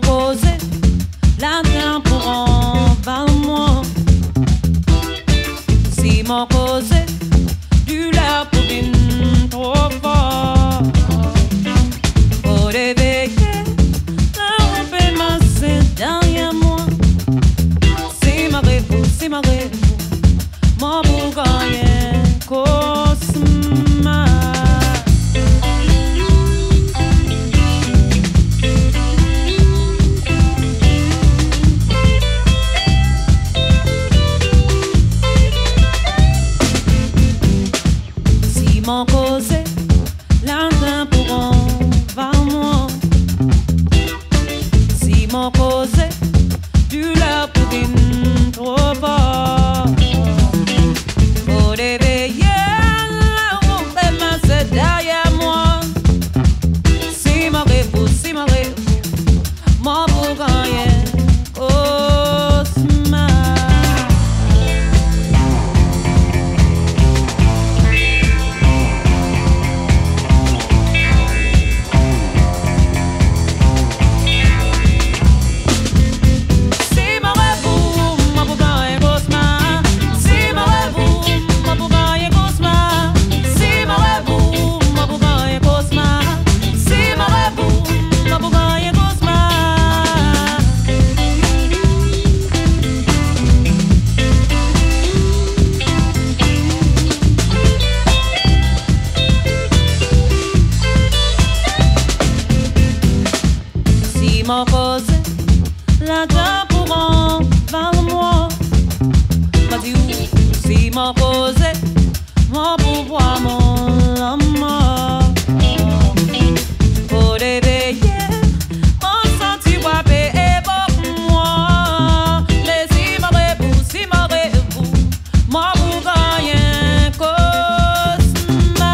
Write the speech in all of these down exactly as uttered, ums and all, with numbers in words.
causé, la terre pour en parle-moi. Si mon causé, du l'air pour une trop fort. Faut réveiller, la robe est massée derrière moi. C'est ma rêve, c'est ma rêve, mon bougayen cosma. Mon causé, l'un pour en vers moi. Si mon causé, du l'air pour une trop fort. Faut réveiller, la robe est massée derrière moi. Si ma rêve, si ma rêve, mon bougayen cosma. Mon causé, la terre pour en vers moi. M'a dit où, si mon causé, mon pouvoir, mon amour. Faut réveiller, mon senti wapé et pour moi. Mais si ma rêve, si ma rêve, mon bougayen cosma.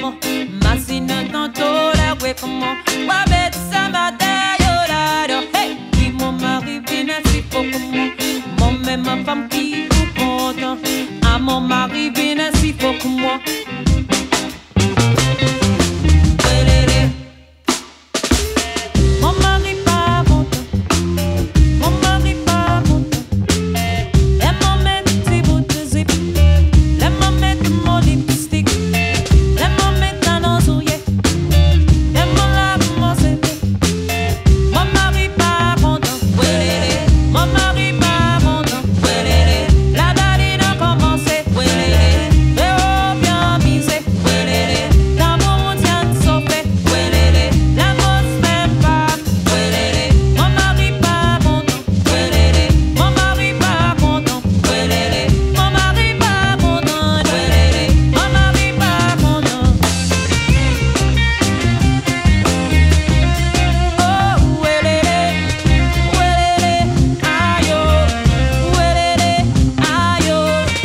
comment Massine tantôt la ouais comment Wa met ça ma yo la do hey oui mon mari vient si faut comment mon même ma femme qui vous content à mon mari vient si faut que moi Welele mon mari pas content mon mari pas content et mon mettre si bout de zip les mon mettre mon lipstick les mon mettre dans nos souliers les mon lave mon sévé mon mari pas content Welele mon mari pas content Welele la baline a commencé Welele mais oh bien misé Welele dans mon tient sauvé Welele la mosse même pas Welele mon mari pas content Welele mon mari pas content Welele mon mari pas content Welele mon mari pas content oh Welele Welele ayo Welele ayo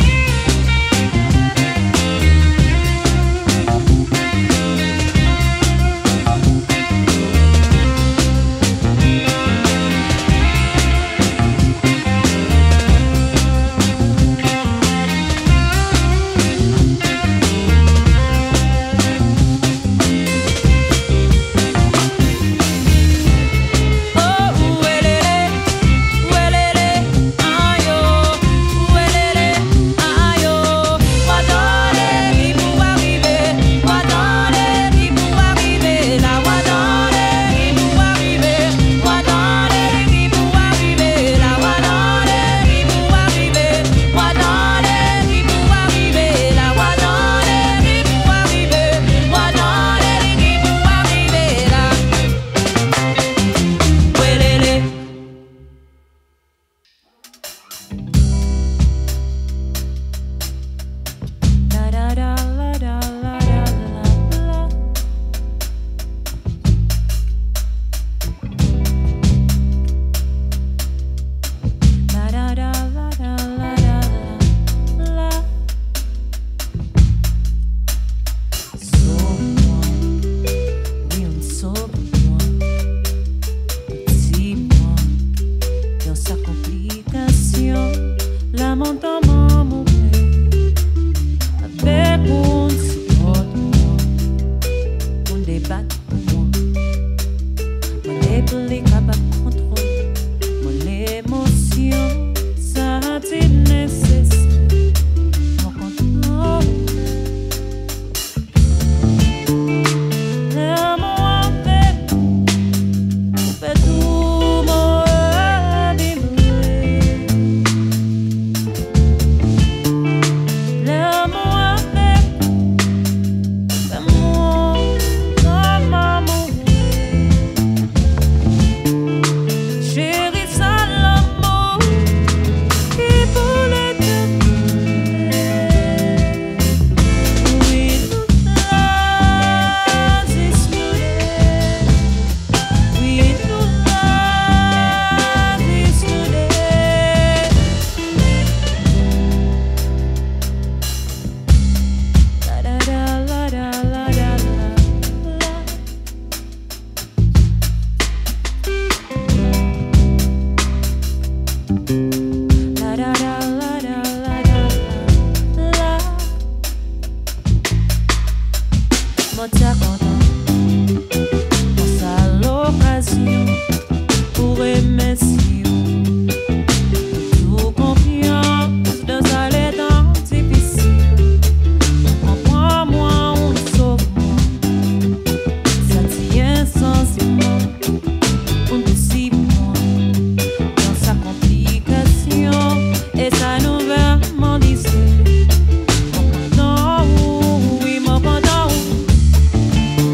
oh Welele Welele ayo Welele ayo Wadale qui pour arriver Wadale qui pour arriver la Wadale qui pour arriver Wadale qui pour arriver la Wadale qui pour arriver Wadale qui pour arriver la Wadale qui pour arriver Wadale qui pour arriver la Welele la da da la da la da la la la da da la da la da la la sauve-moi oui on sauve-moi dis-moi dans sa complication la montagne m'a mouré avec mon supporte-moi mon débat pour moi mon épaule capable de contrôle mon émotion ça a-t-il nécessaire mon contrôle l'amour en fait fait tout mon vibrer l'amour en fait fait mon comme amour chérie ça l'amour qui voulait te oui toute la discuter oui toute la discuter la da da la da la da la la la da da la da la da la mon t'a content pense à l'occasion pour aimer si tout confiance dans sa lettre difficile comprends-moi on sauve-moi ça tient sensiblement on décide-moi dans sa complication et ça nous vraiment lycée mon content oui mon content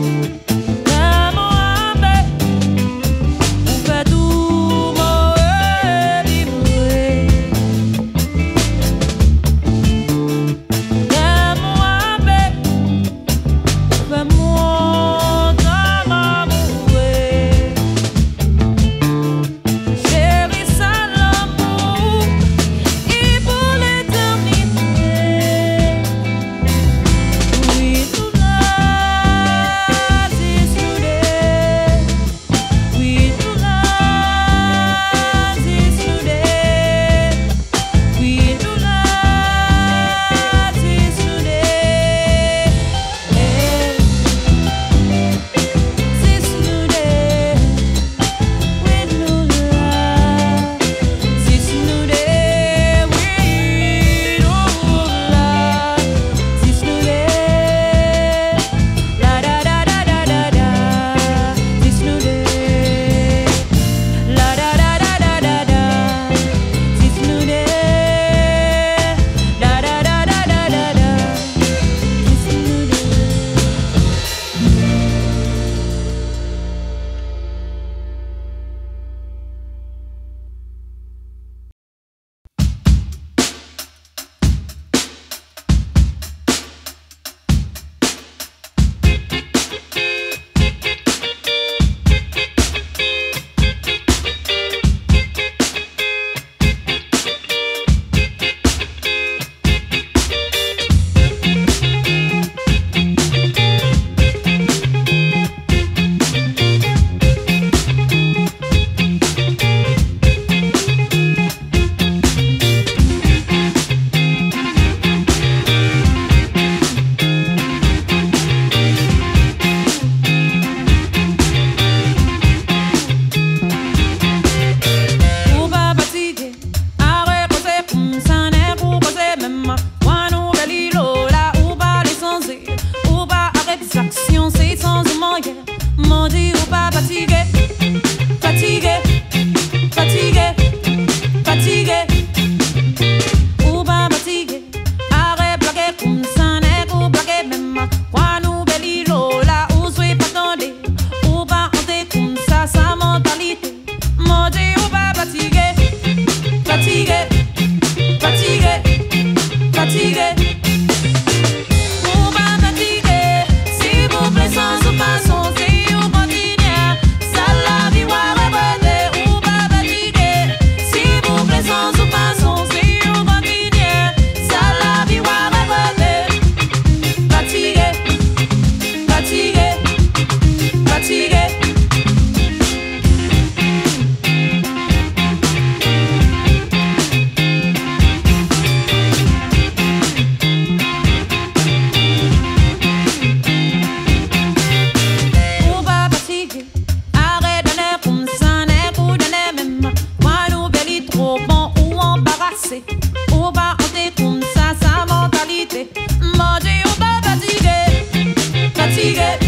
fatigué.